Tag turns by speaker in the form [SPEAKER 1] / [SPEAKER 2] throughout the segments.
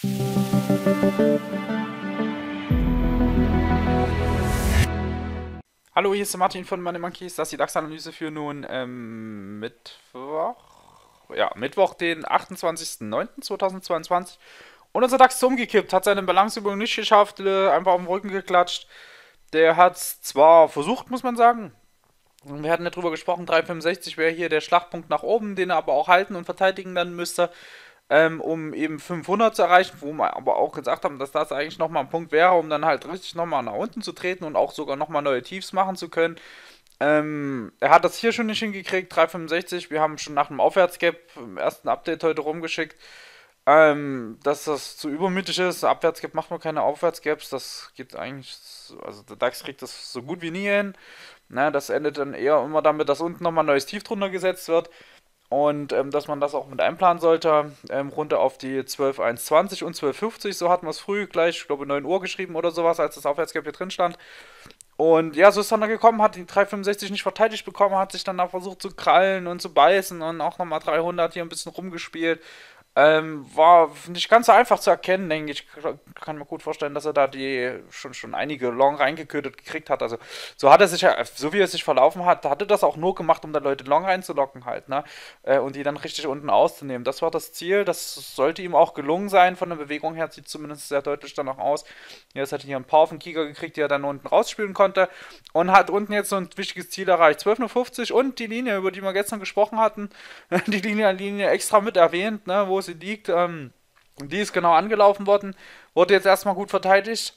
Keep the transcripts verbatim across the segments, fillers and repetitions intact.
[SPEAKER 1] Hallo, hier ist der Martin von Money Monkeys. Das ist die DAX-Analyse für nun ähm, Mittwoch. Ja, Mittwoch, den achtundzwanzigsten neunten zweitausendzweiundzwanzig. Und unser DAX ist umgekippt, hat seine Balanceübung nicht geschafft, äh, einfach auf den Rücken geklatscht. Der hat es zwar versucht, muss man sagen. Wir hatten ja drüber gesprochen, drei Komma fünfundsechzig wäre hier der Schlagpunkt nach oben, den er aber auch halten und verteidigen dann müsste, ähm, um eben fünfhundert zu erreichen, wo wir aber auch gesagt haben, dass das eigentlich nochmal ein Punkt wäre, um dann halt richtig nochmal nach unten zu treten und auch sogar nochmal neue Tiefs machen zu können. Ähm, er hat das hier schon nicht hingekriegt, drei Komma fünfundsechzig, wir haben schon nach einem Aufwärtsgap im ersten Update heute rumgeschickt, ähm, dass das zu übermütig ist. Abwärtsgap macht man keine Aufwärtsgaps, das geht eigentlich, also der DAX kriegt das so gut wie nie hin. Na, das endet dann eher immer damit, dass unten nochmal ein neues Tief drunter gesetzt wird und ähm, dass man das auch mit einplanen sollte. Ähm, runter auf die zwölf Komma hundertzwanzig und zwölf Komma fünfzig, so hatten wir es früh, gleich, ich glaube neun Uhr geschrieben oder sowas, als das Aufwärtsgap hier drin stand. Und ja, so ist dann da gekommen, hat die drei Komma fünfundsechzig nicht verteidigt bekommen, hat sich dann da versucht zu krallen und zu beißen und auch nochmal dreihundert hier ein bisschen rumgespielt. Ähm, war nicht ganz so einfach zu erkennen, denke ich. Ich kann mir gut vorstellen, dass er da die schon, schon einige Long reingekötet gekriegt hat. Also so hat er sich ja, so wie er sich verlaufen hat, hatte das auch nur gemacht, um da Leute Long reinzulocken halt, ne? Äh, und die dann richtig unten auszunehmen. Das war das Ziel, das sollte ihm auch gelungen sein. Von der Bewegung her sieht zumindest sehr deutlich danach aus. Jetzt hat er hier ein paar auf den Kieker gekriegt, die er dann unten rausspielen konnte. Und hat unten jetzt so ein wichtiges Ziel erreicht. zwölf Komma fünfzig und die Linie, über die wir gestern gesprochen hatten, die Linie, Linie extra mit erwähnt, ne, wo sie liegt. Ähm, die ist genau angelaufen worden. Wurde jetzt erstmal gut verteidigt.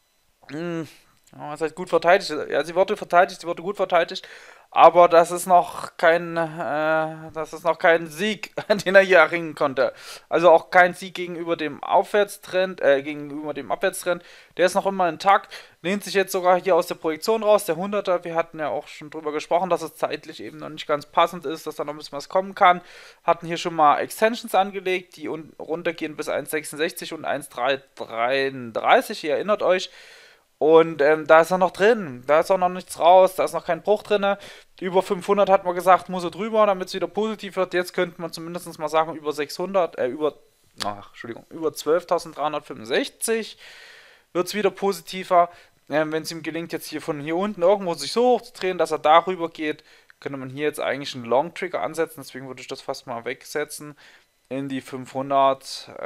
[SPEAKER 1] Hm, ja, was heißt gut verteidigt? Ja, sie wurde verteidigt, sie wurde gut verteidigt. Aber das ist noch kein, äh, das ist noch kein Sieg, den er hier erringen konnte. Also auch kein Sieg gegenüber dem Aufwärtstrend, äh, gegenüber dem Abwärtstrend. Der ist noch immer intakt, lehnt sich jetzt sogar hier aus der Projektion raus, der hunderter. Wir hatten ja auch schon drüber gesprochen, dass es zeitlich eben noch nicht ganz passend ist, dass da noch ein bisschen was kommen kann. Hatten hier schon mal Extensions angelegt, die runtergehen bis eins Komma sechsundsechzig und eins Komma dreihundertdreiunddreißig, ihr erinnert euch. Und ähm, da ist er noch drin, da ist auch noch nichts raus, da ist noch kein Bruch drin. Über fünfhundert hat man gesagt, muss er drüber, damit es wieder positiv wird. Jetzt könnte man zumindest mal sagen, über sechshundert, äh, über, ach, Entschuldigung, über zwölftausenddreihundertfünfundsechzig wird es wieder positiver. Ähm, Wenn es ihm gelingt, jetzt hier von hier unten irgendwo sich so hoch zu drehen, dass er darüber geht, könnte man hier jetzt eigentlich einen Long Trigger ansetzen, deswegen würde ich das fast mal wegsetzen in die fünfhundert äh,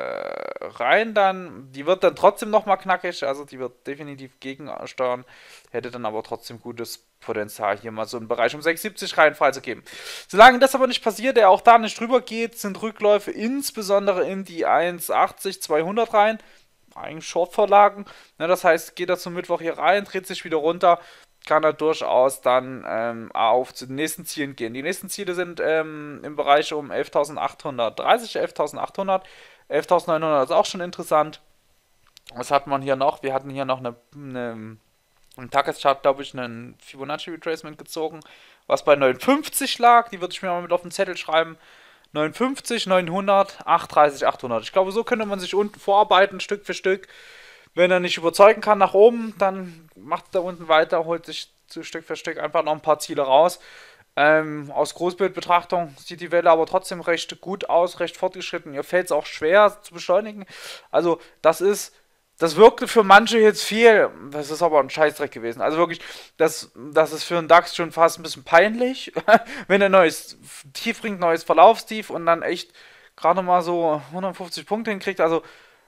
[SPEAKER 1] rein dann. Die wird dann trotzdem nochmal knackig, also die wird definitiv gegensteuern, hätte dann aber trotzdem gutes Potenzial, hier mal so einen Bereich um sechs Komma siebzig rein freizugeben. Solange das aber nicht passiert, der auch da nicht drüber geht, sind Rückläufe insbesondere in die eins Komma achtzig, zweihundert rein. Eigentlich Short-Vorlagen. Ne, das heißt, geht er zum Mittwoch hier rein, dreht sich wieder runter, kann er durchaus dann ähm, auf zu den nächsten Zielen gehen. Die nächsten Ziele sind ähm, im Bereich um elftausendachthundertdreißig, elftausendachthundert, elftausendneunhundert ist auch schon interessant. Was hat man hier noch? Wir hatten hier noch eine, eine im Tageschart, glaube ich, einen Fibonacci Retracement gezogen, was bei neunundfünfzig lag. Die würde ich mir mal mit auf den Zettel schreiben. neunundfünfzig, neunhundert, achtunddreißig, achthundert. Ich glaube, so könnte man sich unten vorarbeiten, Stück für Stück. Wenn er nicht überzeugen kann nach oben, dann macht er da unten weiter, holt sich zu Stück für Stück einfach noch ein paar Ziele raus. Ähm, aus Großbildbetrachtung sieht die Welle aber trotzdem recht gut aus, recht fortgeschritten. Ihr fällt es auch schwer zu beschleunigen. Also das ist, das wirkte für manche jetzt viel. Das ist aber ein Scheißdreck gewesen. Also wirklich, das, das ist für einen DAX schon fast ein bisschen peinlich, wenn er neues Tief bringt, neues Verlaufstief und dann echt gerade mal so hundertfünfzig Punkte hinkriegt. Also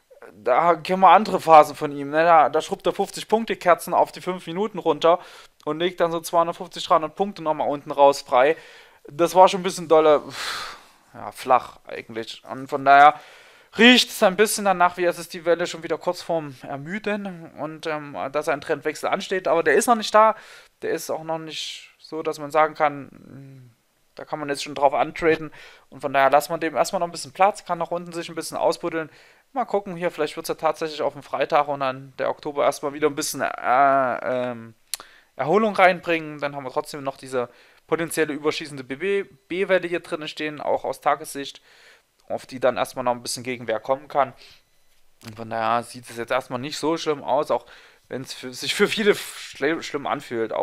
[SPEAKER 1] da kennen wir andere Phasen von ihm. Ne? Da, da schrubbt er fünfzig Punkte Kerzen auf die fünf Minuten runter und legt dann so zweihundertfünfzig, dreihundert Punkte nochmal unten raus frei. Das war schon ein bisschen dolle, ja, flach eigentlich. Und von daher riecht es ein bisschen danach, wie es ist die Welle schon wieder kurz vorm Ermüden und ähm, dass ein Trendwechsel ansteht. Aber der ist noch nicht da. Der ist auch noch nicht so, dass man sagen kann, da kann man jetzt schon drauf antraden. Und von daher lässt man dem erstmal noch ein bisschen Platz, kann nach unten sich ein bisschen ausbuddeln. Mal gucken hier, vielleicht wird es ja tatsächlich auf den Freitag und dann der Oktober erstmal wieder ein bisschen äh, ähm, Erholung reinbringen. Dann haben wir trotzdem noch diese potenzielle überschießende B-Welle hier drin stehen, auch aus Tagessicht, auf die dann erstmal noch ein bisschen Gegenwehr kommen kann. Und von daher sieht es jetzt erstmal nicht so schlimm aus, auch wenn es sich für viele schl schlimm anfühlt. Auch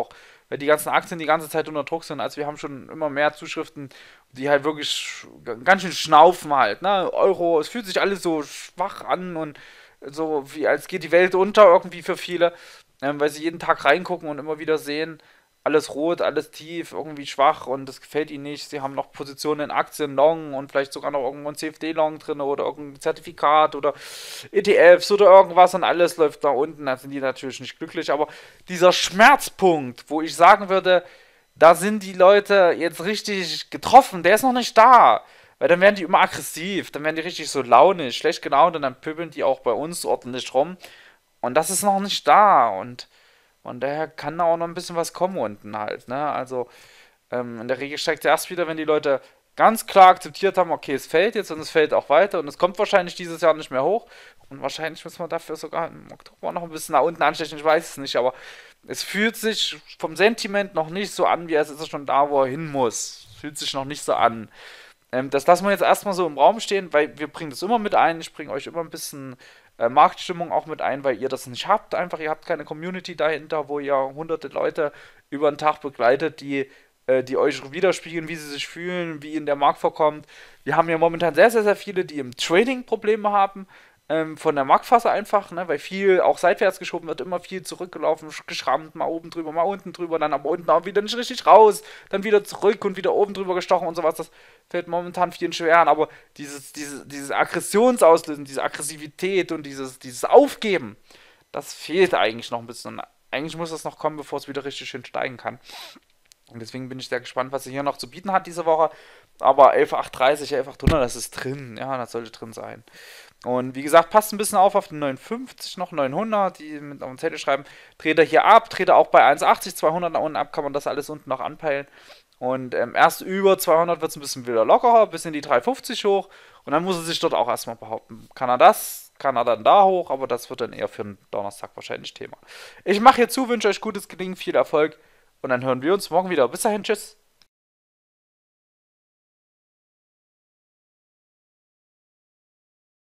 [SPEAKER 1] weil die ganzen Aktien die ganze Zeit unter Druck sind. Also wir haben schon immer mehr Zuschriften, die halt wirklich ganz schön schnaufen halt, ne? Euro, es fühlt sich alles so schwach an und so wie als geht die Welt unter irgendwie für viele, ähm, weil sie jeden Tag reingucken und immer wieder sehen, alles rot, alles tief, irgendwie schwach und das gefällt ihnen nicht. Sie haben noch Positionen in Aktien, Long und vielleicht sogar noch irgendwo ein C F D-Long drin oder irgendein Zertifikat oder E T Fs oder irgendwas und alles läuft nach unten. Da sind die natürlich nicht glücklich. Aber dieser Schmerzpunkt, wo ich sagen würde, da sind die Leute jetzt richtig getroffen, der ist noch nicht da. Weil dann werden die immer aggressiv, dann werden die richtig so launisch, schlecht gelaunt und dann pöbeln die auch bei uns ordentlich rum. Und das ist noch nicht da und von daher kann da auch noch ein bisschen was kommen unten halt, ne? Also ähm, in der Regel steigt es erst wieder, wenn die Leute ganz klar akzeptiert haben, okay, es fällt jetzt und es fällt auch weiter und es kommt wahrscheinlich dieses Jahr nicht mehr hoch und wahrscheinlich müssen wir dafür sogar im Oktober noch ein bisschen nach unten anstechen, ich weiß es nicht, aber es fühlt sich vom Sentiment noch nicht so an, wie als ist er schon da, wo er hin muss. Es fühlt sich noch nicht so an. Ähm, das lassen wir jetzt erstmal so im Raum stehen, weil wir bringen das immer mit ein. Ich bringe euch immer ein bisschen äh, Marktstimmung auch mit ein, weil ihr das nicht habt. Einfach, ihr habt keine Community dahinter, wo ihr hunderte Leute über den Tag begleitet, die, äh, die euch widerspiegeln, wie sie sich fühlen, wie ihnen der Markt vorkommt. Wir haben ja momentan sehr, sehr, sehr viele, die im Trading Probleme haben. Ähm, von der Marktphase einfach, ne, weil viel auch seitwärts geschoben wird, immer viel zurückgelaufen, geschrammt, mal oben drüber, mal unten drüber, dann aber unten auch wieder nicht richtig raus, dann wieder zurück und wieder oben drüber gestochen und sowas. Das fällt momentan vielen schwer an, aber dieses, dieses, dieses Aggressionsauslösen, diese Aggressivität und dieses, dieses Aufgeben, das fehlt eigentlich noch ein bisschen. Und eigentlich muss das noch kommen, bevor es wieder richtig schön steigen kann. Und deswegen bin ich sehr gespannt, was er hier noch zu bieten hat diese Woche. Aber elf Komma achthundertdreißig, elf Komma achthundert, das ist drin. Ja, das sollte drin sein. Und wie gesagt, passt ein bisschen auf auf den neunundfünfzig noch, neunhundert, die mit auf den Zettel schreiben. Dreht er hier ab, dreht er auch bei eins Komma achtzig, zweihundert nach unten ab, kann man das alles unten noch anpeilen. Und ähm, erst über zweihundert wird es ein bisschen wieder lockerer, bis in die drei fünfzig hoch. Und dann muss er sich dort auch erstmal behaupten. Kann er das, kann er dann da hoch, aber das wird dann eher für einen Donnerstag wahrscheinlich Thema. Ich mache hier zu, wünsche euch gutes Gelingen, viel Erfolg und dann hören wir uns morgen wieder. Bis dahin, tschüss.